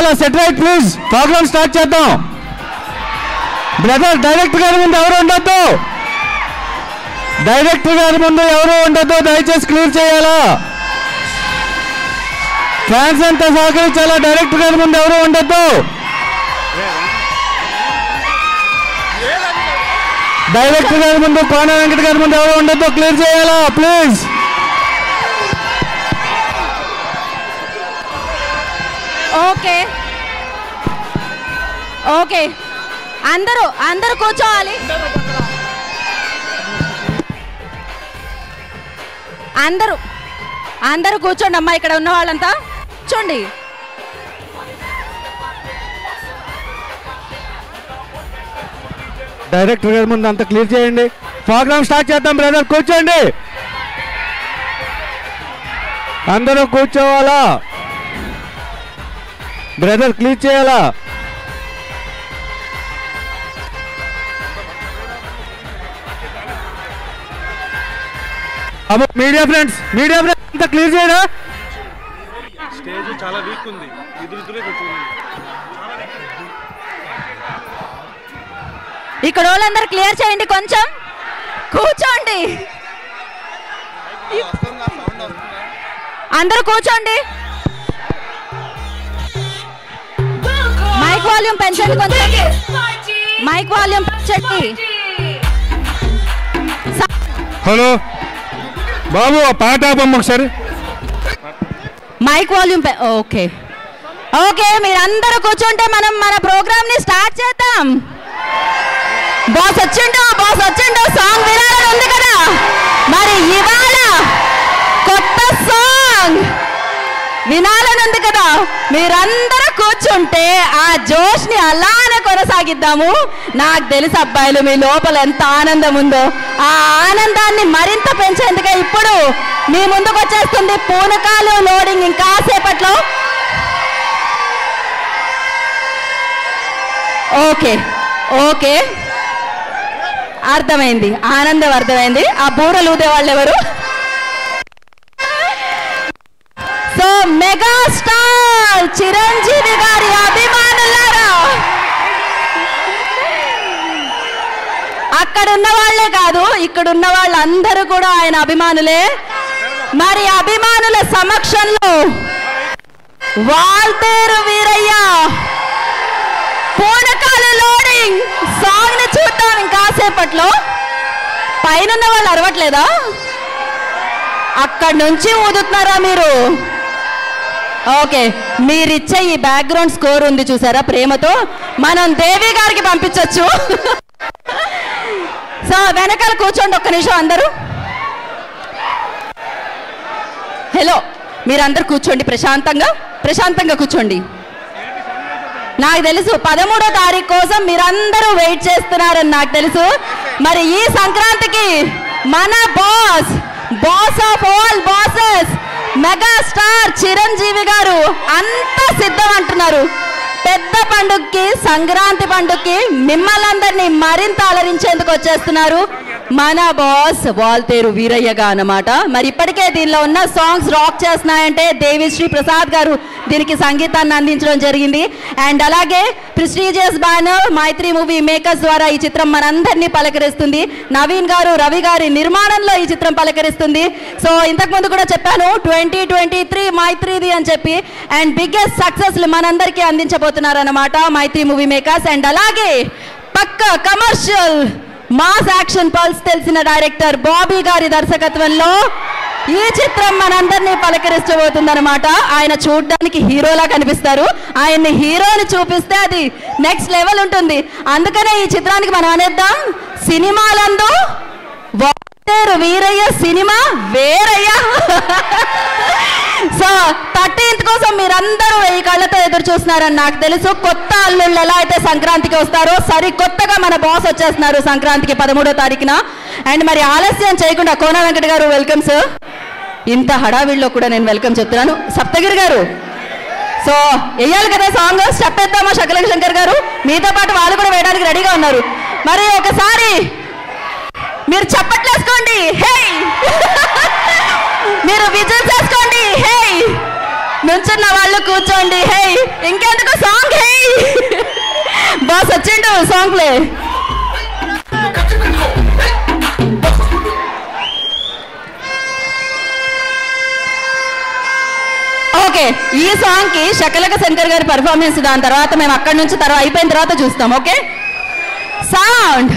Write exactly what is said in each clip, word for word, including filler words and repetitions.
కూర్చోవాలా? Set right please. Program start చేద్దాం. Brother director గారి ముందు ఎవరు ఉండొద్దు. డైరెక్టర్ గారి ముందు ఎవరు ఉండొద్దు, దయచేసి క్లియర్ చేయాలా? ఫ్యాన్స్ అంతా సహకరించాలా? డైరెక్టర్ గారి ముందు ఎవరు ఉండొద్దు. డైరెక్టర్ గారి ముందు కోన వెంకట గారి ముందు ఎవరు ఉండొద్దు, క్లియర్ చేయాలా ప్లీజ్. ఓకే ఓకే అందరూ అందరూ కూర్చోవాలి. అందరూ అందరూ కూర్చోండి అమ్మా. ఇక్కడ ఉన్న వాళ్ళంతా కూర్చోండి. డైరెక్టర్ గారి ముందు అంతా క్లియర్ చేయండి. ప్రోగ్రామ్ స్టార్ట్ చేద్దాం బ్రదర్. కూర్చోండి, అందరూ కూర్చోవాలా? బ్రదర్ క్లియర్ చేయాలా? అబ్బో మీడియా ఫ్రెండ్స్, మీడియా ఫ్రెండ్స్ అంతా క్లియర్ చేయరా? స్టేజ్ చాలా వీక్ ఉంది. ఎదురుదురే కూర్చోండి. ఇక్కడ వాళ్ళందరూ క్లియర్ చేయండి, కొంచెం కూర్చోండి. అందరూ కూర్చోండి. మైక్ వాల్యూమ్ పెంచండి, కొంచెం మైక్ వాల్యూమ్ పెంచండి. హలో బాబు, పాట ఆపమ్మ ఒకసారి. మైక్ వాల్యూమ్ ఓకే ఓకే మీరందరూ కూర్చుంటే మనం మన ప్రోగ్రామ్ ని స్టార్ట్ చేద్దాం. బాస్ వచ్చిండు, బాస్ వచ్చిండు. సాంగ్ వినాలని ఉంది కదా, మరి ఇవాళ కొత్త సాంగ్ వినాలని ఉంది కదా. మీరందరూ కూర్చుంటే ఆ జోష్ ని అలానే కొనసాగిద్దాము. నాకు తెలుసు అబ్బాయిలు మీ లోపల ఎంత ఆనందం ఉందో, ఆ ఆనందాన్ని మరింత పెంచేందుకే ఇప్పుడు మీ ముందుకు వచ్చేస్తుంది పూనకాలు లోడింగ్ ఇంకాసేపట్లో. ఓకే ఓకే అర్థమైంది, ఆనందం అర్థమైంది. ఆ బూరలు ఊదే వాళ్ళు ఎవరు? సో మెగాస్టార్ చిరంజీవి గారి అభిమానులారా, అక్కడ ఉన్న వాళ్ళే కాదు ఇక్కడ ఉన్న వాళ్ళందరూ కూడా ఆయన అభిమానులే. మరి అభిమానుల సమక్షంలో వాల్తేరు వీరయ్య పూనకాలు లోడింగ్ సాంగ్ ని చూద్దాం ఇంకాసేపట్లో. పైన వాళ్ళు అరవట్లేదా? అక్కడి నుంచి ఊదుతున్నారా మీరు? ఓకే, మీరిచ్చే ఈ బ్యాక్గ్రౌండ్ స్కోర్ ఉంది చూసారా, ప్రేమతో మనం దేవి గారికి పంపించవచ్చు. సో వెనకాల కూర్చోండి ఒక్క నిమిషం అందరూ. హలో, మీరందరూ కూర్చోండి ప్రశాంతంగా, ప్రశాంతంగా కూర్చోండి. నాకు తెలుసు పదమూడో తారీఖు కోసం మీరందరూ వెయిట్ చేస్తున్నారని నాకు తెలుసు. మరి ఈ సంక్రాంతికి మన boss, boss of all bosses, megastar Chiranjeevi garu అంతా సిద్ధం అంటున్నారు. పెద్ద పండుగకి, సంక్రాంతి పండుగకి మిమ్మల్ని అందరినీ మరింత అలరించేందుకు వచ్చేస్తున్నారు మన బాస్ వాల్తేరు వీరయ్యగా అన్నమాట. మరి ఇప్పటికే దీనిలో ఉన్న సాంగ్స్ రాక్ చేస్తున్నాయంటే దేవిశ్రీ ప్రసాద్ గారు దీనికి సంగీతాన్ని అందించడం జరిగింది. అండ్ అలాగే prestigious banner Mythri movie makers ద్వారా ఈ చిత్రం మనందరినీ పలకరిస్తుంది. నవీన్ గారు, రవి గారి నిర్మాణంలో ఈ చిత్రం పలకరిస్తుంది. సో ఇంతకు ముందు కూడా చెప్పాను ట్వంటీ ట్వంటీ త్రీ మైత్రిది అని చెప్పి. అండ్ బిగ్గెస్ట్ సక్సెస్ మనందరికీ అందించబోతున్నారు అన్నమాట మైత్రి మూవీ మేకర్స్. అండ్ అలాగే పక్క కమర్షియల్ మాస్ యాక్షన్ పల్స్ తెలిసిన డైరెక్టర్ బాబీ గారి దర్శకత్వంలో ఈ చిత్రం మనందరినీ పలకరించబోతుందన్నమాట. ఆయన చూడడానికి హీరోలా కనిపిస్తారు, ఆయన్ని హీరోని చూపిస్తే అది నెక్స్ట్ లెవెల్ ఉంటుంది. అందుకనే ఈ చిత్రానికి మనం అనేద్దాం సినిమాలందు వాల్తేరు వీరయ్య సినిమా వేరయ్య. సో థర్టీన్త్ కోసం మీరందరూ ఈ కళ్ళతో ఎదురు చూస్తున్నారని నాకు తెలుసు. కొత్త అల్లుళ్ళు ఎలా అయితే సంక్రాంతికి వస్తారో సరికొత్తగా మన బాస్ వచ్చేస్తున్నారు సంక్రాంతికి పదమూడో తారీఖున. అండ్ మరి ఆలస్యం చేయకుండా కోన వెంకట గారు వెల్కమ్ సార్. ఇంత హడావిడిలో కూడా నేను వెల్కమ్ చెప్తున్నాను. సప్తగిరి గారు, సో వేయాలి కదా సాంగ్, స్టెప్ వేద్దామా? శకల శంకర్ గారు మీతో పాటు వాళ్ళు కూడా వేయడానికి రెడీగా ఉన్నారు. మరి ఒకసారి మీరు చప్పట్లు వేసుకోండి, హే. మీరు విజిల్స్ వేసుకోండి, హే. నుంచున్న వాళ్ళు కూర్చోండి. హే ఇంకెందుకు సాంగ్, హే బాస్ వచ్చిండు, సాంగ్ ప్లే. ఓకే, ఈ సాంగ్ కి శకలక శంకర్ గారి పర్ఫార్మెన్స్, దాని తర్వాత మేము అక్కడి నుంచి తర్వాత అయిపోయిన తర్వాత చూస్తాం. Okay, sound.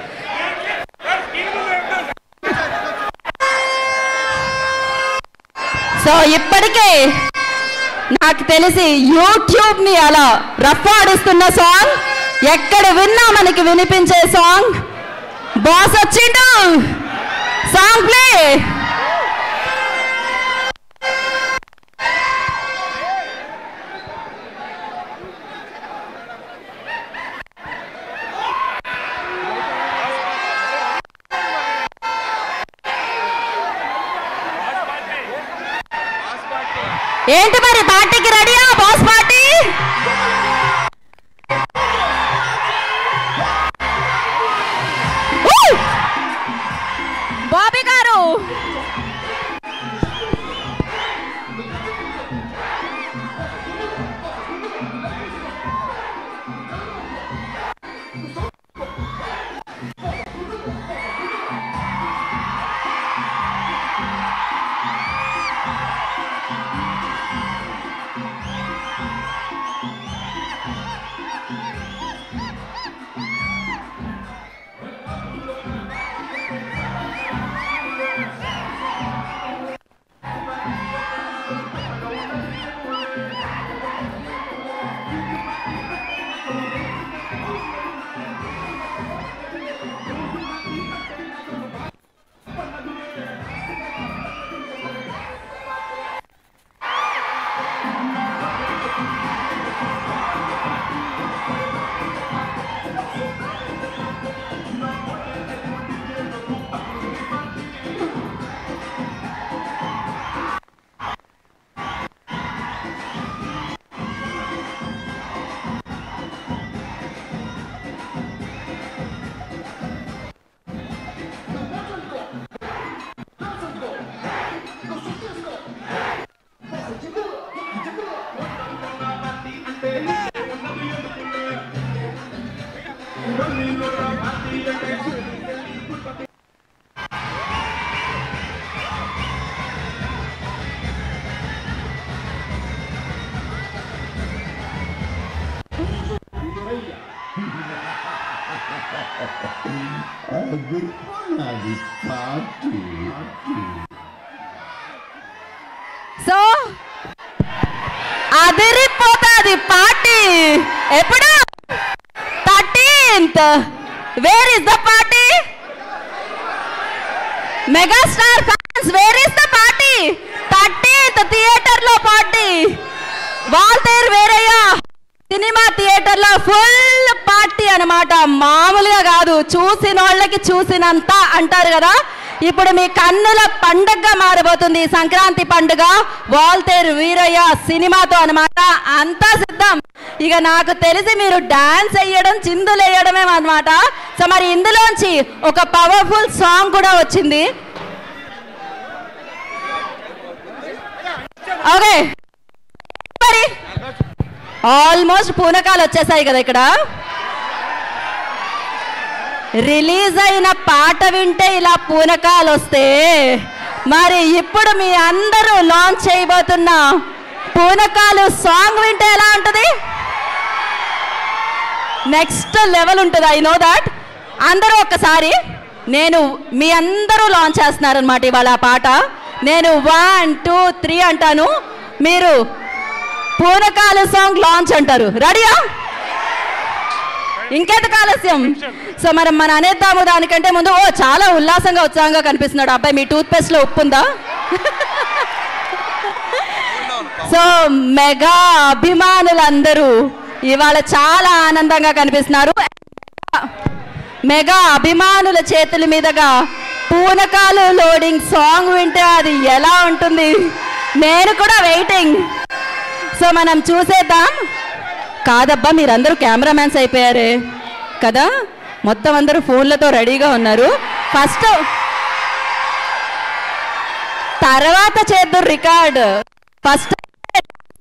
సో ఇప్పటికే నాకు తెలిసి యూట్యూబ్ ని అలా రఫ్ ఆడిస్తున్న సాంగ్, ఎక్కడ విన్నా మనకి వినిపించే సాంగ్. బాస్ వచ్చిండు, సాంగ్ ప్లే. ఏంటి మరి పార్టీకి రెడీయా బాస్ పార్టీ? బాబీ గారు సో అదిరిపోతుంది పార్టీ. ఎప్పుడు? Thirteenth. Where is the party? Megastar fans, where is the party? Thirteenth theatre లో పార్టీ. వాల్తేరు వీరయ్య సినిమా థియేటర్ లో ఫుల్ పార్టీ అన్నమాట. మామూలుగా కాదు, చూసిన వాళ్ళకి చూసినంత అంటారు కదా. ఇప్పుడు మీ కన్నుల పండుగగా మారబోతుంది సంక్రాంతి పండుగ వాల్తేరు వీరయ్య సినిమాతో అన్నమాట. అంతా సిద్ధం. ఇక నాకు తెలిసి మీరు డాన్స్ వేయడం, చిందులు వేయడమే అన్నమాట. సో మరి ఇందులోంచి ఒక పవర్ఫుల్ సాంగ్ కూడా వచ్చింది. ఓకే, మరి ఆల్మోస్ట్ పూనకాలు వచ్చేసాయి కదా. ఇక్కడ రిలీజ్ అయిన పాట వింటే ఇలా పూనకాలు వస్తే, మరి ఇప్పుడు మీ అందరూ లాంచ్ చేయబోతున్న పూనకాలు సాంగ్ వింటే ఎలా ఉంటుంది? నెక్స్ట్ లెవెల్ ఉంటుంది. I know that. అందరూ ఒక్కసారి, నేను మీ అందరూ లాంచ్ చేస్తున్నారనమాట ఇవాళ ఆ పాట. నేను వన్ టూ త్రీ అంటాను, మీరు పూనకాలు సాంగ్ లాంచ్ అంటారు. రెడీయా? ఇంకెందుకు ఆలస్యం? సో మనం మన అనేద్దాము. దానికంటే ముందు, ఓ చాలా ఉల్లాసంగా ఉత్సాహంగా కనిపిస్తున్నాడు అబ్బాయి. మీ టూత్ పేస్ట్ లో ఉప్పు ఉందా? సో మెగా అభిమానులందరూ ఇవాళ చాలా ఆనందంగా కనిపిస్తున్నారు. మెగా అభిమానుల చేతుల మీదుగా పూనకాలు లోడింగ్ సాంగ్ వింటే అది ఎలా ఉంటుంది? నేను కూడా వెయిటింగ్. సో మనం చూసేద్దాం. కాదబ్బా, మీరందరూ కెమెరామ్యాన్స్ అయిపోయారే కదా, మొత్తం అందరూ ఫోన్లతో రెడీగా ఉన్నారు. ఫస్ట్ తర్వాత చేద్దాం రికార్డ్. ఫస్ట్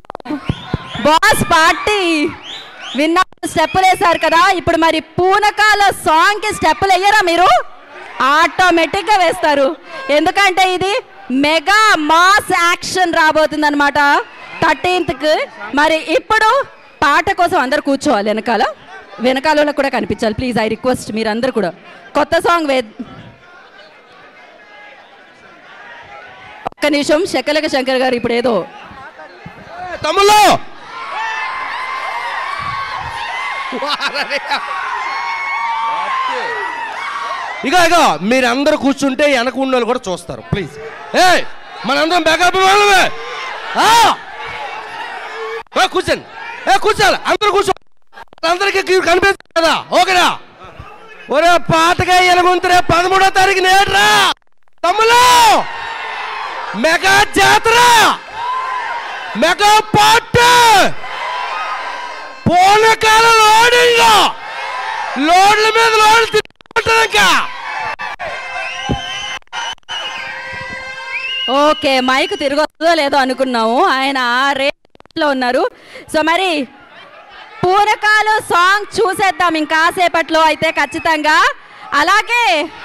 బాస్ పార్టీ విన్న స్టెప్పులు వేశారు కదా, ఇప్పుడు మరి పూనకాల సాంగ్ కి స్టెప్పులు వేయరా మీరు? ఆటోమేటిక్ గా వేస్తారు, ఎందుకంటే ఇది మెగా మాస్ యాక్షన్ రాబోతుంది అనమాట థర్టీన్త్ కి. మరి ఇప్పుడు పాట కోసం అందరు కూర్చోవాలి, వెనకాల వెనకాల కూడా కనిపించాలి ప్లీజ్. ఐ రిక్వెస్ట్ మీరందరూ కూడా కొత్త సాంగ్ వే. ఒక్క నిమిషం, శకలక శంకర్ గారు ఇప్పుడు ఏదో తమ్ముళ్ళు ఇక ఇక మీరందరూ కూర్చుంటే వెనక ఉన్న వాళ్ళు కూడా చూస్తారు ప్లీజ్. ఏ మనందరం బ్యాకప్ వాళ్ళమే కూర్చోండి, ఏ కూర్చోాలి అందరూ కూర్చో, అందరికీ కనిపిస్తుంది కదా ఓకేనా? ఒరే పాటగా ఎలుగుంతరే పదమూడో తారీఖు నేట్రా తమ్ముళ్ళు, మెగా జాతర, మెగా పాట, పూనకాల లోడింగ్, లోడ్ల మీద లోడ్లు తింటుంది ఇంకా. ఓకే, మైక్ తిరగొస్తుందో లేదో అనుకున్నాము, ఆయన రేట్లో ఉన్నారు. సో మరి పూనకాలు సాంగ్ చూసేద్దాం ఇంకాసేపట్లో అయితే ఖచ్చితంగా. అలాగే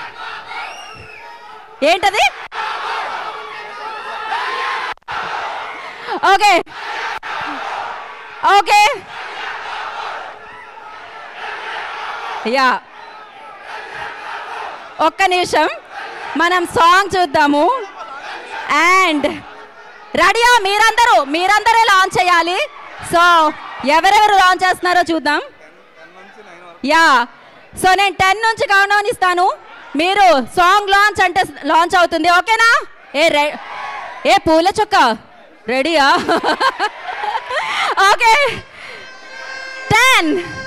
ఏంటది? ఓకే ఓకే యా ఒక్క నిమిషం మనం సాంగ్ చూద్దాము. అండ్ రెడీయా మీరందరూ? మీరందరే లాంచ్ చేయాలి. సో ఎవరెవరు లాంచ్ చేస్తున్నారో చూద్దాం. యా సో నేను టెన్ నుంచి కౌంట్ డౌన్ ఇస్తాను, మీరు సాంగ్ లాంచ్ అంటే లాంచ్ అవుతుంది ఓకేనా? ఏ రె ఏ పూల చొక్క రెడీయా? Okay ten,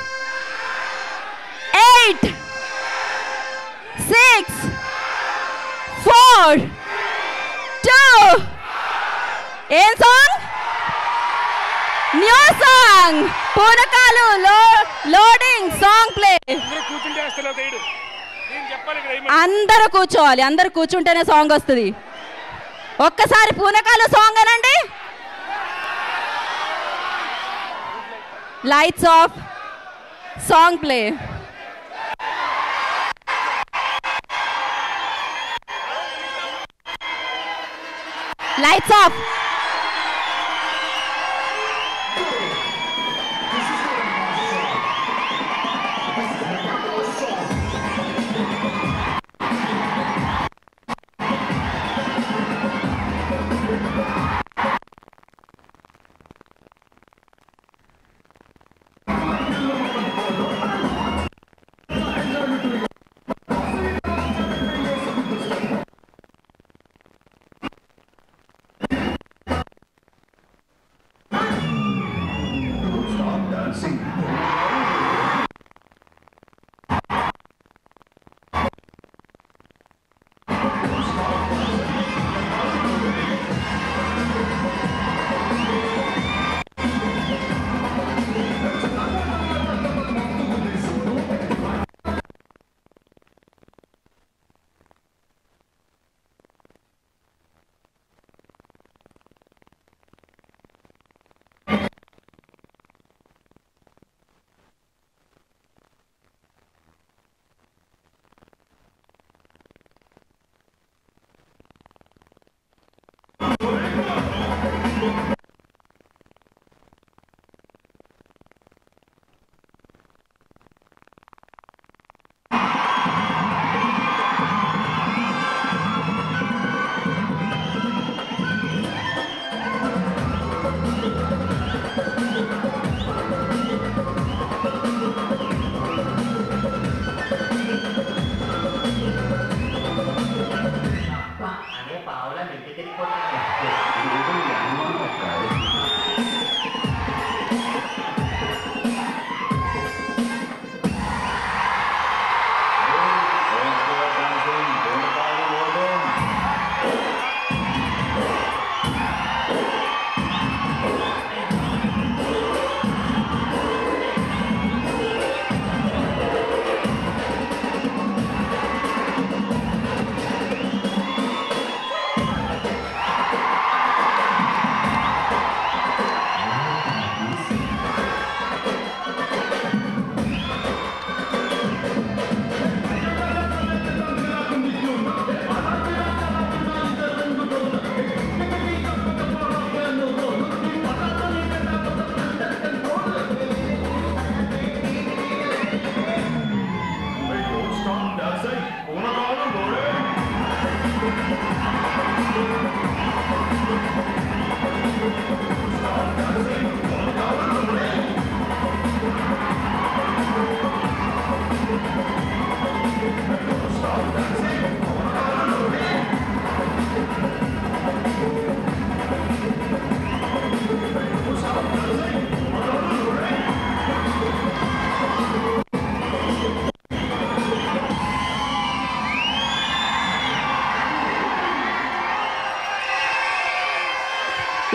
eight, six, four, two, ఏం సాంగ్? న్యూ సాంగ్ పూనకాలు లో లోడింగ్ సాంగ్ ప్లే. అందరూ కూర్చోవాలి, అందరూ కూర్చుంటేనే సాంగ్ వస్తుంది. ఒక్కసారి పూనకాలు సాంగ్ అనండి. Lights off, song play. Lights off.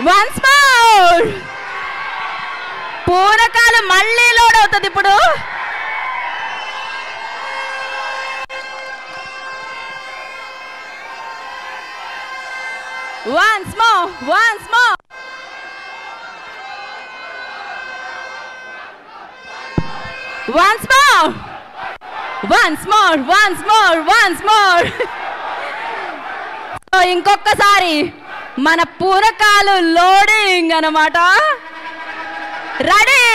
Once more. పూనకాలు మళ్ళీ లోడ్ అవుతుంది ఇప్పుడు. Once more, once more. Once more, once more, once more, once more. So ఇంకొకసారి మన పూరకాలు లోడింగ్ అన్నమాట. రెడీ.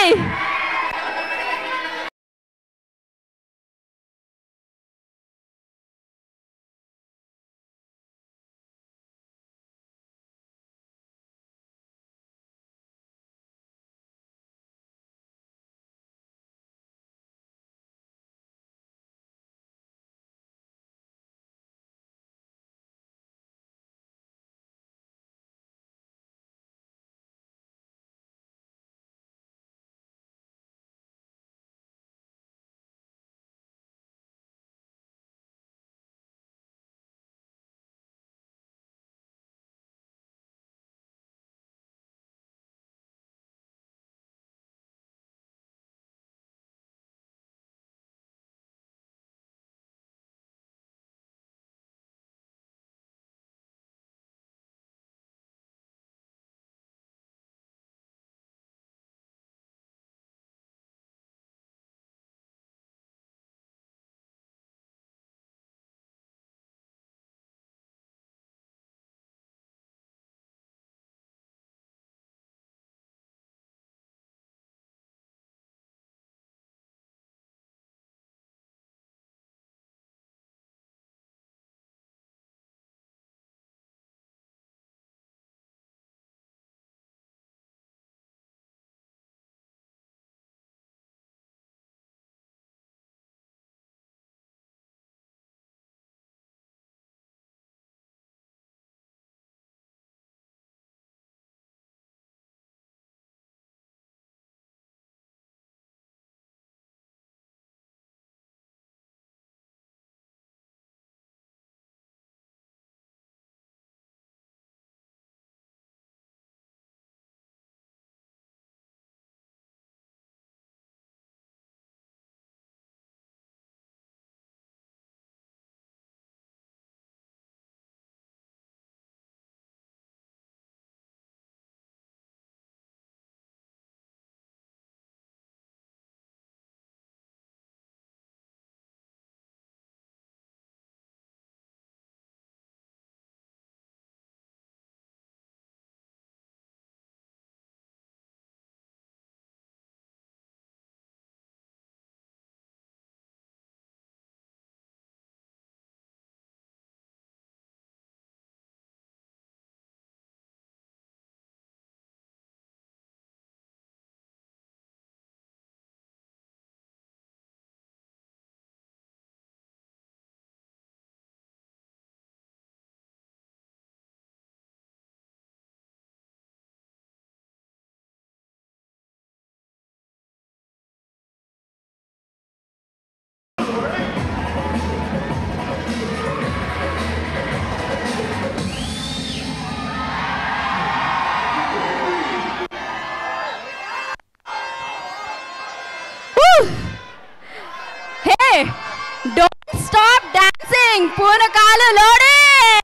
Don't stop dancing. పూనకాలు లోడింగ్.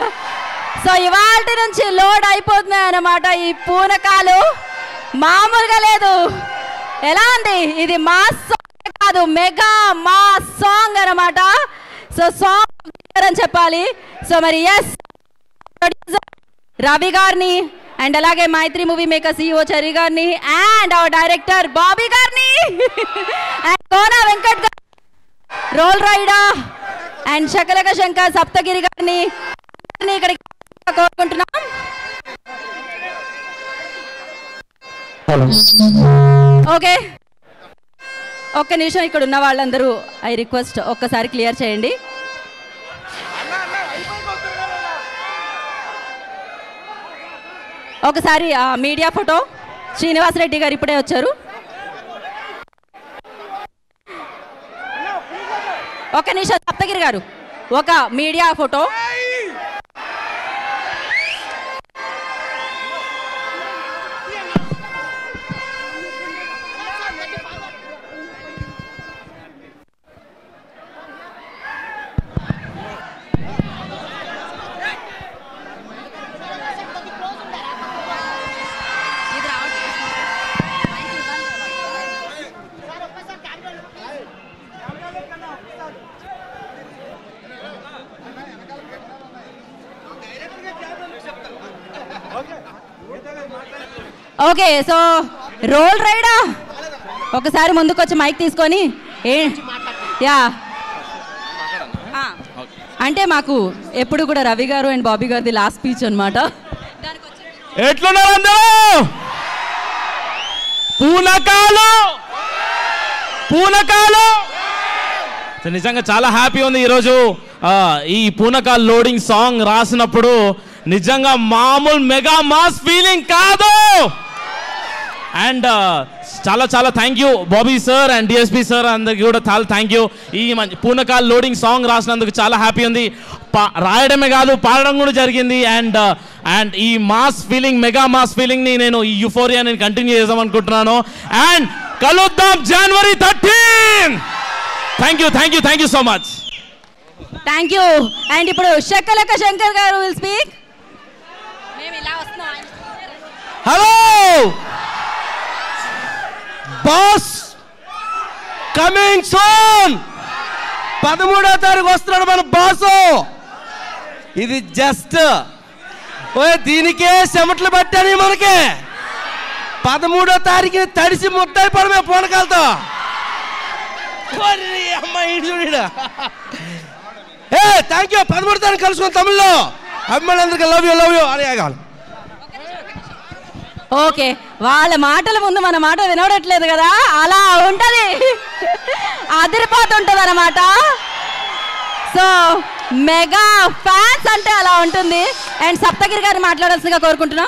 సో ఇవాల్టి నుంచి లోడ్ అయిపోతున్నాయి అన్నమాట ఈ పూనకాలు. మామూలుగా లేదు. ఎలా ఉంది ఇది? మాస్ సాంగ్ కాదు, మెగా మాస్ సాంగ్ అన్నమాట. సో సాంగ్ అని చెప్పాలి. సో మరి ఎస్ రవి గారిని అండ్ అలాగే Mythri movie maker CEO Chari గారిని అండ్ అవర్ డైరెక్టర్ బాబీ గారిని అండ్ కోనా వెంకట్ గారు రోల్ రైడా అండ్ శకలక శంకర్ సప్తగిరి గారిని ఇక్కడికి కోరుకుంటున్నాం. ఓకే ఒక్క నిమిషం, ఇక్కడ ఉన్న వాళ్ళందరూ ఐ రిక్వెస్ట్ ఒక్కసారి క్లియర్ చేయండి. ఒకసారి మీడియా ఫోటో. శ్రీనివాసరెడ్డి గారు ఇప్పుడే వచ్చారు. ఒక నిమిషం సప్తగిరి గారు, ఒక media photo. Okay so Roll Rida ఒకసారి ముందుకు వచ్చి మైక్ తీసుకొని ఏ యా అంటే మాకు ఎప్పుడు కూడా రవి గారు అండ్ బాబీ గారిది లాస్ట్ స్పీచ్ అనమాట. ఎట్లున్నారు అందరూ? పూనకాలు పూనకాలు నిజంగా చాలా హ్యాపీ ఉంది ఈరోజు. ఈ పూనకాల్ లోడింగ్ సాంగ్ రాసినప్పుడు నిజంగా మామూలు మెగా మాస్ ఫీలింగ్ కాదు. అండ్ చాలా చాలా thank you Bobby sir and DSP sir అందరికి కూడా చాలా థ్యాంక్ యూ. ఈ పూనకాల్ లోడింగ్ సాంగ్ రాసినందుకు చాలా హ్యాపీ ఉంది. రాయడమే కాదు పాడడం కూడా జరిగింది. అండ్ అండ్ ఈ మాస్ ఫీలింగ్ మెగా మాస్ ఫీలింగ్ని నేను ఈ యూఫోరియా నేను కంటిన్యూ చేద్దాం అనుకుంటున్నాను. అండ్ కలుద్దాం జనవరి thirteen. Thank you thank you thank you so much. Thank you. And ఇప్పుడు శక్కలక్క శంకర్ గారు విల్ స్పీక్. మేము ఇలా వస్తున్నాం. Hello boss coming soon. పదమూడో తారీఖు వస్తున్నాడు మన బాసు. ఇది జస్ట్ దీనికే చెమట్లు పట్టాని మనకి. పదమూడో తారీఖు తడిసి ముద్దైపోవడమే పూనకాలతో. అమ్మాయి ఏ థ్యాంక్ యూ. పదమూడు తారీఖు కలుసుకుని తమిళ్లో అమ్మాయిలందరికీ లవ్ యూ లవ్ యూ అని ఆగాలి. ఓకే వాళ్ళ మాటల ముందు మన మాట వినవడట్లేదు కదా, అలా ఉంటది, అదిరిపోతుంటది అన్నమాట. సో మెగా ఫ్యాన్స్ అంటే అలా ఉంటుంది. అండ్ సప్తగిరి గారిని మాట్లాడాల్సిందిగా కోరుకుంటున్నాం.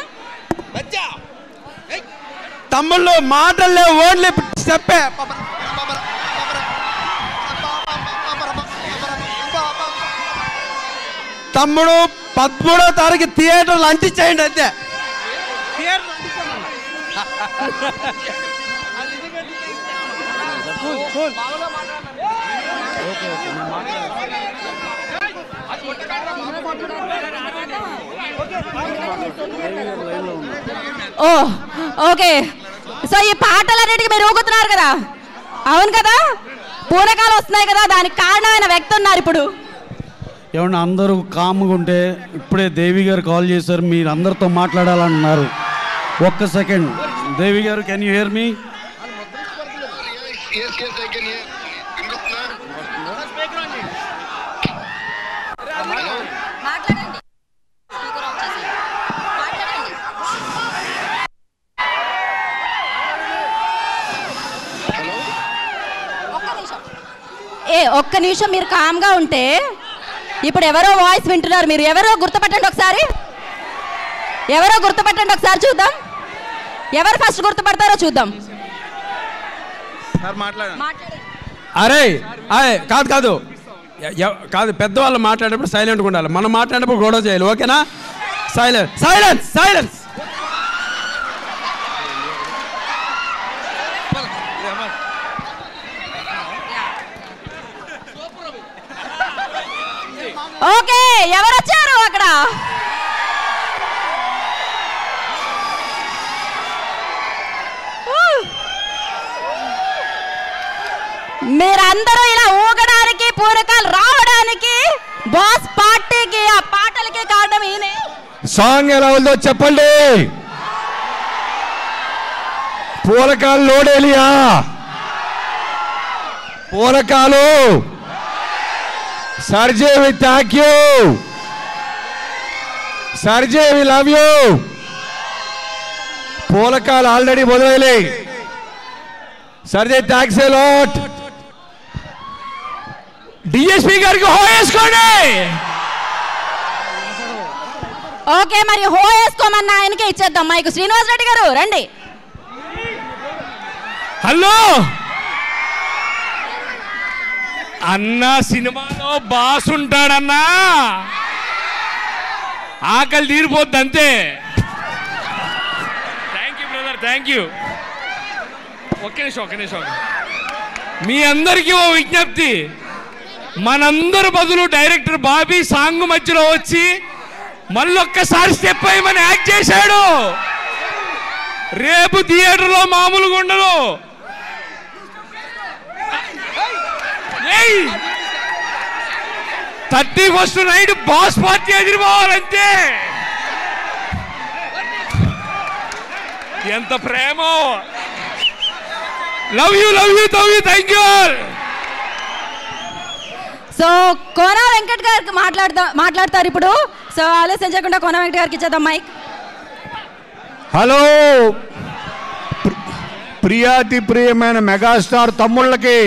తమ్ముళ్ళు మాటల్లో ఓన్లీ చెప్పే తమ్ముడు పదమూడో తారీఖు థియేటర్లు అంటించేయండి అంతే. ఓ ఓకే. సో ఈ పాటలన్నిటికీ మీరు ఊగుతున్నారు కదా, అవును కదా, పూనకాలు వస్తున్నాయి కదా, దానికి కారణమైన వ్యక్తి ఉన్నారు ఇప్పుడు. ఏమన్నా అందరూ కామ్గా ఉంటే ఇప్పుడే దేవి గారు కాల్ చేశారు, మీరు అందరితో మాట్లాడాలన్నారు. ఒక్క second Devi garu, can you hear me? ఏ ఒక్క నిమిషం మీరు కామ్గా ఉంటే, ఇప్పుడు ఎవరో వాయిస్ వింటున్నారు, మీరు ఎవరో గుర్తుపట్టండి ఒకసారి, ఎవరో గుర్తుపట్టండి ఒకసారి చూద్దాం. ఎవరు ఫస్ట్ గుర్తుపడతారో చూద్దాం. అరే అరే కాదు కాదు కాదు పెద్దవాళ్ళు మాట్లాడేటప్పుడు సైలెంట్గా ఉండాలి. మనం మాట్లాడేటప్పుడు గొడవ చేయాలి, ఓకేనా? Silence silence silence. ఓకే ఎవరు వచ్చారు అక్కడ? మీరందరూ ఇలా ఊగడానికి, పూనకాలు రావడానికి, బాస్ పార్టీకి, ఆ పాటలకి కారణం ఈయనే. సాంగ్ ఎలా ఉందో చెప్పండి. పూనకాలు లోడేలియా, పూనకాలు సర్జే we thank you, సర్జే we love you. పూనకాలు already మొదలైనాయి. సర్జే thanks a lot. DSP గారికి హో వేసుకోండి. ఓకే మరి హో వేసుకోమన్న ఆయనకే ఇచ్చేద్దాం మైకు. శ్రీనివాస్ రెడ్డి గారు రండి. హలో అన్న, సినిమాలో బాస్ ఉంటాడన్నా, ఆకలి తీరిపోద్ది అంతే. Thank you brother, thank you. ఒక్క నిమిషం ఒక్క నిమిషం మీ అందరికీ ఓ విజ్ఞప్తి. మనందరి బదులు డైరెక్టర్ బాబీ సాంగ్ మధ్యలో వచ్చి మళ్ళొక్కసారి స్టెప్ అయ్యమని యాక్ట్ చేశాడు. రేపు థియేటర్లో మామూలుగా ఉండదు. Thirty first night boss party ఎదిరిపోవాలంతే. ఎంత ప్రేమ. Love you love you love you thank you. So Kona Venkat గారికి మాట్లాడతా మాట్లాడతారు ఇప్పుడు. సో ఆలస్యం చేయకుండా కోన వెంకట్ గారికి ఇచ్చేద్దాం మైక్. హలో, ప్రియాతి ప్రియమైన మెగాస్టార్ తమ్ముళ్ళకి,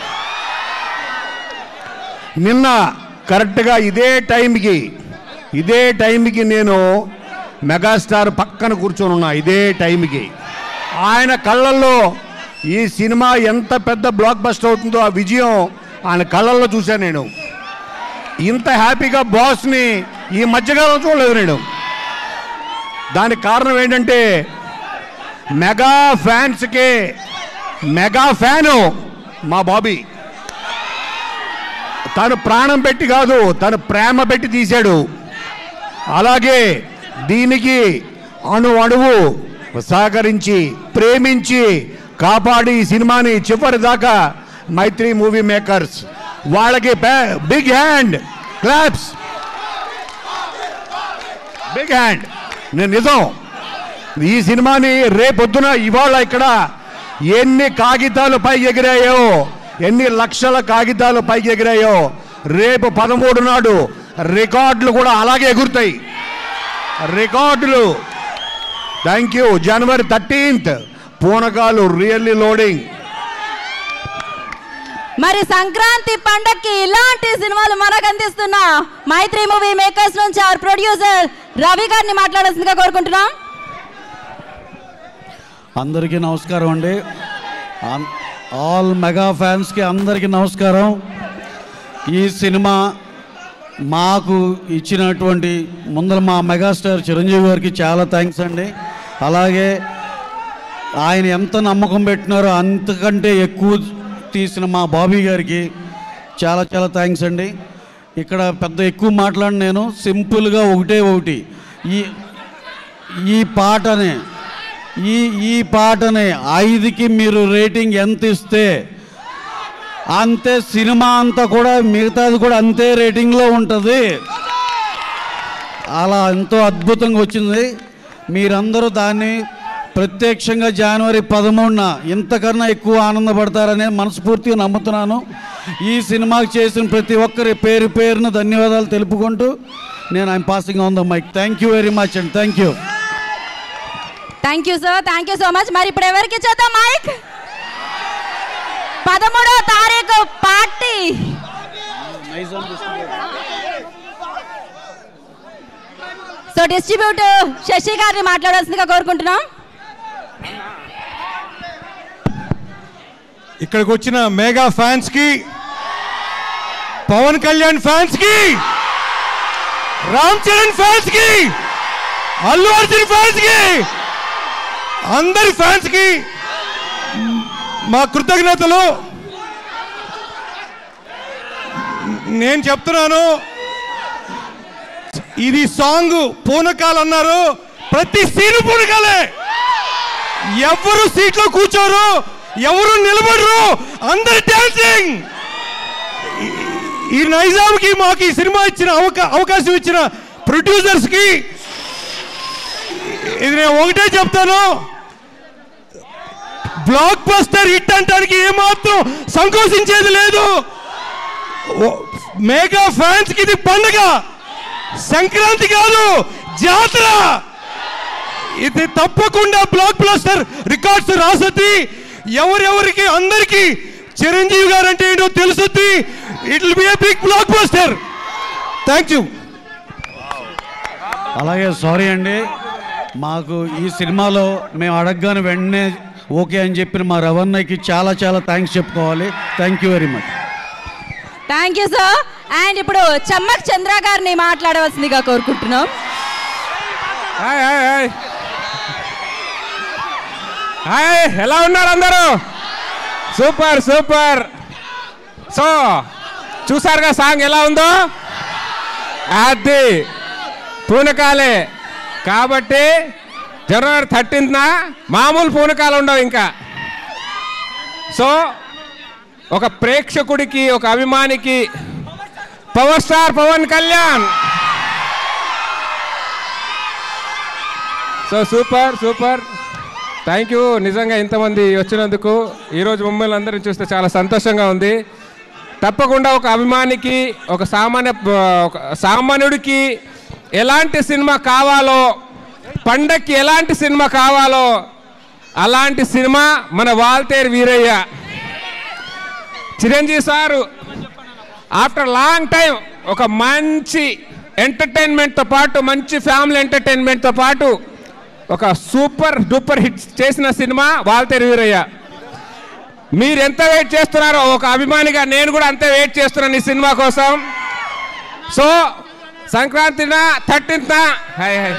నిన్న కరెక్ట్గా ఇదే టైంకి ఇదే టైంకి నేను మెగాస్టార్ పక్కన కూర్చొని ఉన్నా. ఇదే టైంకి ఆయన కళ్ళల్లో ఈ సినిమా ఎంత పెద్ద బ్లాక్ బస్టర్ అవుతుందో ఆ విజయం ఆయన కళ్ళల్లో చూశాను నేను. ఇంత హ్యాపీగా బాస్ని ఈ మధ్యకాలం చూడలేదు నేను. దానికి కారణం ఏంటంటే మెగా ఫ్యాన్స్కి మెగా ఫ్యాను మా బాబీ. తను ప్రాణం పెట్టి కాదు, తను ప్రేమ పెట్టి తీశాడు. అలాగే దీనికి అణు అణువు సహకరించి ప్రేమించి కాపాడి ఈ సినిమాని చివరి దాకా మైత్రి మూవీ మేకర్స్ వాళ్ళకి big hand claps, big hand. నేను నిజం, ఈ సినిమాని రేపొద్దున ఇవాళ ఇక్కడ ఎన్ని కాగితాలు పైకి ఎగిరాయో, ఎన్ని లక్షల కాగితాలు పైకి ఎగిరాయో, రేపు పదమూడు నాడు రికార్డులు కూడా అలాగే ఎగురుతాయి, రికార్డులు. Thank you. జనవరి థర్టీన్త్ పూనకాలు రియల్లీ లోడింగ్. మరి సంక్రాంతి పండక్కి ఇలాంటి సినిమాలు మనకు అందిస్తున్న మైత్రి మూవీ మేకర్స్ నుంచి ఆర్ ప్రొడ్యూసర్ రవి గారిని మాట్లాడాల్సిందిగా కోరుకుంటున్నాం. అందరికీ నమస్కారం అండి. ఆల్ మెగా ఫ్యాన్స్కి అందరికీ నమస్కారం. ఈ సినిమా మాకు ఇచ్చినటువంటి ముందర మా మెగాస్టార్ చిరంజీవి గారికి చాలా థ్యాంక్స్ అండి. అలాగే ఆయన ఎంత నమ్మకం పెట్టినారో అంతకంటే ఎక్కువ తీసిన మా బాబీ గారికి చాలా చాలా థ్యాంక్స్ అండి. ఇక్కడ పెద్ద ఎక్కువ మాట్లాడి నేను సింపుల్గా ఒకటే ఒకటి, ఈ ఈ పాటనే ఈ ఈ పాటనే ఐదుకి మీరు రేటింగ్ ఎంత ఇస్తే అంతే సినిమా అంతా కూడా మిగతాది కూడా అంతే రేటింగ్లో ఉంటుంది. అలా ఎంతో అద్భుతంగా వచ్చింది. మీరందరూ దాన్ని ప్రత్యక్షంగా జనవరి పదమూడున ఇంతకన్నా ఎక్కువ ఆనందపడతారనే మనస్ఫూర్తిగా నమ్ముతున్నాను. ఈ సినిమాకి చేసిన ప్రతి ఒక్కరి పేరు పేరును ధన్యవాదాలు తెలుపుకుంటూ నేను I'm passing on the mic. Thank you very much and thank you. Thank you sir, thank you so much. మరి ఇప్పుడు ఎవరికి చేద్దాం మైక్? పదమూడవ తారీఖు పార్టీ సో డిస్ట్రిబ్యూటర్ శశి గారిని మాట్లాడాల్సిందిగా కోరుకుంటున్నాం. ఇక్కడికి వచ్చిన మెగా ఫ్యాన్స్ కి, పవన్ కళ్యాణ్ ఫ్యాన్స్ కి, రామ్ చరణ్ ఫ్యాన్స్ కి, అల్లు అర్జున్ ఫ్యాన్స్ కి, అందరి ఫ్యాన్స్ కి మా కృతజ్ఞతలు. నేను చెప్తున్నాను, ఇది సాంగ్ పూనకాలు అన్నారు, ప్రతి సీను పూనకాలే. ఎవరు సీట్లో కూర్చోరు, ఎవరు నిలబడరు, అందరు డాన్సింగ్. ఈ నైజాంకి మాకు ఈ సినిమా ఇచ్చిన అవకాశం ఇచ్చిన ప్రొడ్యూసర్స్ కి ఇది నేను ఒకటే చెప్తాను, బ్లాక్ బస్టర్ హిట్ అంటానికి ఏమాత్రం సంకోచించేది లేదు. మెగా ఫ్యాన్స్ కి ఇది పండుగ, సంక్రాంతి కాదు జాతర. ఇది తప్పకుండా బ్లాక్ బస్టర్ రికార్డ్స్ రాసొద్ది. ఎవరెవరికి అందరికి చిరంజీవి గారు అంటే ఏంటో తెలుసుద్ది. It will be a big blockbuster. Thank you. అలాగే సారీ అండి, మాకు ఈ సినిమాలో మేము అడగగానే వెంటనే ఓకే అని చెప్పిన మా రవణయ్యకి చాలా చాలా థ్యాంక్స్ చెప్పుకోవాలి. Thank you very much. Thank you sir. And ఇప్పుడు చమ్మక్ చంద్ర గారిని మాట్లాడవలసిందిగా కోరుకుంటున్నాం. హాయ్ హాయ్ హాయ్ హాయ్, ఎలా ఉన్నారు అందరూ? Super super. సో చూసారుగా సాంగ్ ఎలా ఉందో? అది పూనకాలే కాబట్టి జనవరి థర్టీన్త్న మామూలు పూనకాలు ఉండవు ఇంకా. సో ఒక ప్రేక్షకుడికి, ఒక అభిమానికి power star Pawan Kalyan. So super super. Thank you. నిజంగా ఇంతమంది వచ్చినందుకు ఈరోజు మమ్మల్ని అందరిని చూస్తే చాలా సంతోషంగా ఉంది. తప్పకుండా ఒక అభిమానికి, ఒక సామాన్య ఒక సామాన్యుడికి ఎలాంటి సినిమా కావాలో, పండక్కి ఎలాంటి సినిమా కావాలో అలాంటి సినిమా మన Waltair Veerayya. Chiranjeevi sir after long time ఒక మంచి ఎంటర్టైన్మెంట్తో పాటు, మంచి ఫ్యామిలీ ఎంటర్టైన్మెంట్తో పాటు ఒక సూపర్ డూపర్ హిట్ చేసిన సినిమా వాల్తేరు వీరయ్య. మీరు ఎంత వెయిట్ చేస్తున్నారో ఒక అభిమానిగా నేను కూడా అంతే వెయిట్ చేస్తున్నాను ఈ సినిమా కోసం. సో సంక్రాంతిన థర్టీన్త్న హాయ్ హాయ్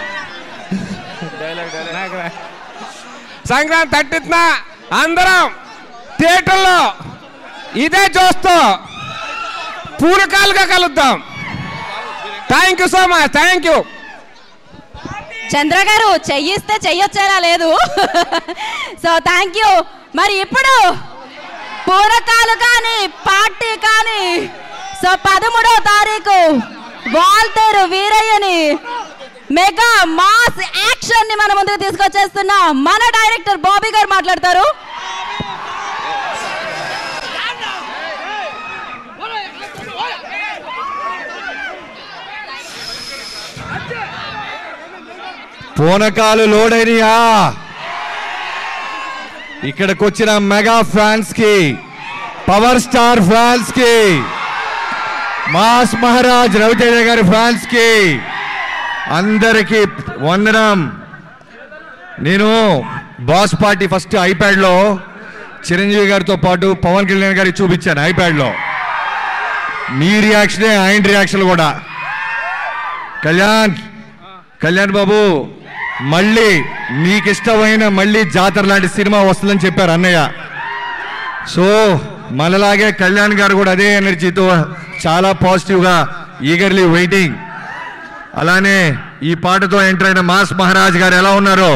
సంక్రాంతి థర్టీన్త్న అందరం థియేటర్లో ఇదే చూస్తూ పూనకాలుగా కలుద్దాం. Thank you so much. Thank you. Chandra garu చెయ్యిస్తే చెయ్యొచ్చేలా లేదు. So thank you. మరి ఇప్పుడు పూరకాలు కానీ పార్టీ కానీ సో పదమూడో తారీఖు వాల్తేరు వీరయ్యని మెగా మాస్ యాక్షన్ ని మన ముందుకు తీసుకొచ్చేస్తున్న మన డైరెక్టర్ బాబీ గారు మాట్లాడతారు. పూనకాలు లోడ్ అయినాయా? ఇక్కడికి వచ్చిన మెగా ఫ్యాన్స్ కి, పవర్ స్టార్ ఫ్యాన్స్ కి, మాస్ మహారాజ్ రవితేజ గారి ఫ్యాన్స్ కి అందరికీ వందనం. నేను బాస్ పార్టీ ఫస్ట్ ఐప్యాడ్లో చిరంజీవి గారితో పాటు పవన్ కళ్యాణ్ గారికి చూపించాను ఐప్యాడ్లో. మీ రియాక్షనే ఆయన రియాక్షన్ కూడా. కళ్యాణ్ కళ్యాణ్ బాబు మళ్ళీ నీకు ఇష్టమైన మళ్ళీ జాతర లాంటి సినిమా వస్తుందని చెప్పారు అన్నయ్య. సో మనలాగే కళ్యాణ్ గారు కూడా అదే ఎనర్జీతో చాలా పాజిటివ్గా ఈగర్లీ వెయిటింగ్. అలానే ఈ పాటతో ఎంటర్ అయిన మాస్ మహారాజ్ గారు ఎలా ఉన్నారో,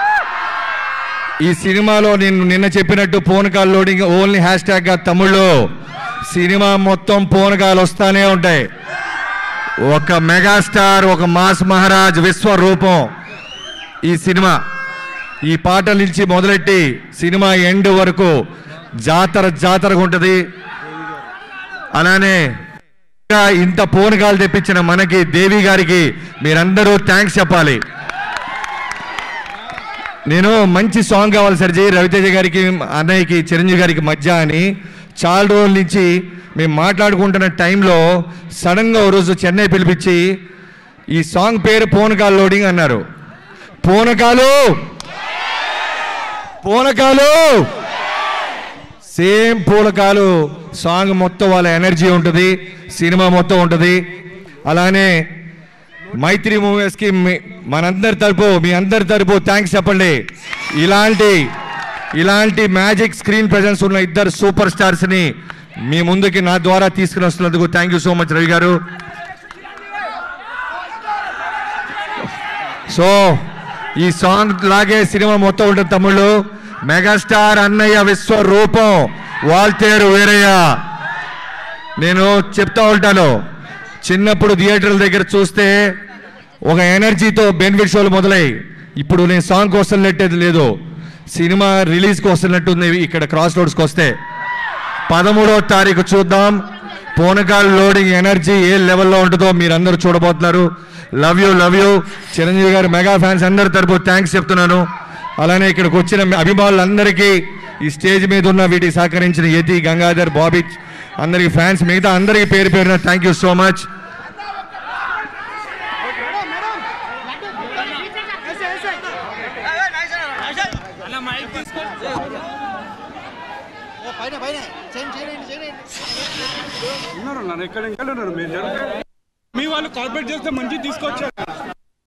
ఈ సినిమాలో నేను నిన్న చెప్పినట్టు పూనకాలు లోడింగ్ ఓన్లీ హ్యాష్ ట్యాగ్ గా తమిళ్లో సినిమా మొత్తం పూనకాలు వస్తానే ఉంటాయి. ఒక మెగాస్టార్, ఒక మాస్ మహారాజ్ విశ్వరూపం ఈ సినిమా. ఈ పాటల నుంచి మొదలెట్టి సినిమా ఎండ్ వరకు జాతర జాతరగా ఉంటుంది. అలానే ఇంత పూనకాలు తెప్పించిన మనకి దేవి గారికి మీరందరూ థ్యాంక్స్ చెప్పాలి. నేను మంచి సాంగ్ కావాలి సర్జీ రవితేజ గారికి, అన్నయ్యకి, చిరంజీవి గారికి మధ్య అని చాలా రోజుల నుంచి మేము మాట్లాడుకుంటున్న టైంలో సడన్గా ఓ రోజు చెన్నై పిలిపించి ఈ సాంగ్ పేరు పూనకాలు లోడింగ్ అన్నారు. పూనకాలు పూనకాలు సేమ్ పూనకాలు సాంగ్ మొత్తం వాళ్ళ ఎనర్జీ ఉంటుంది, సినిమా మొత్తం ఉంటుంది. అలానే మైత్రి మూవీస్కి మనందరి తరపు, మీ అందరి తరపు థ్యాంక్స్ చెప్పండి. ఇలాంటి ఇలాంటి మ్యాజిక్ స్క్రీన్ ప్రెజెన్స్ ఉన్న ఇద్దరు సూపర్ స్టార్స్ని మీ ముందుకి నా ద్వారా తీసుకుని వస్తున్నందుకు thank you so much Ravi garu. So ఈ సాంగ్ లాగే సినిమా మొత్తం ఉంటుంది తమ్ముళ్ళు. మెగాస్టార్ అన్నయ్య విశ్వరూపం వాల్తేరు వీరయ్య. నేను చెప్తా ఉంటాను, చిన్నప్పుడు థియేటర్ల దగ్గర చూస్తే ఒక ఎనర్జీతో బెనిఫిట్ షోలు మొదలై ఇప్పుడు నేను సాంగ్ కోసం నెట్టేది లేదు, సినిమా రిలీజ్కి వస్తున్నట్టుంది. ఇక్కడ క్రాస్ రోడ్స్కి వస్తే పదమూడవ తారీఖు చూద్దాం. పూనకాలు లోడింగ్ ఎనర్జీ ఏ లెవెల్లో ఉంటుందో మీరందరూ చూడబోతున్నారు. Love you love you. Chiranjeevi garu mega fans అందరి తరపు థ్యాంక్స్ చెప్తున్నాను. అలానే ఇక్కడికి వచ్చిన అభిమానులందరికీ, ఈ స్టేజ్ మీద ఉన్న వీటికి సహకరించిన యతి, గంగాధర్, బాబీ అందరికి ఫ్యాన్స్, మిగతా అందరికీ పేరు పేరున థ్యాంక్ యూ సో మచ్. మీ వాళ్ళు కార్పొరేట్ చేస్తే మంచి తీసుకొచ్చారు.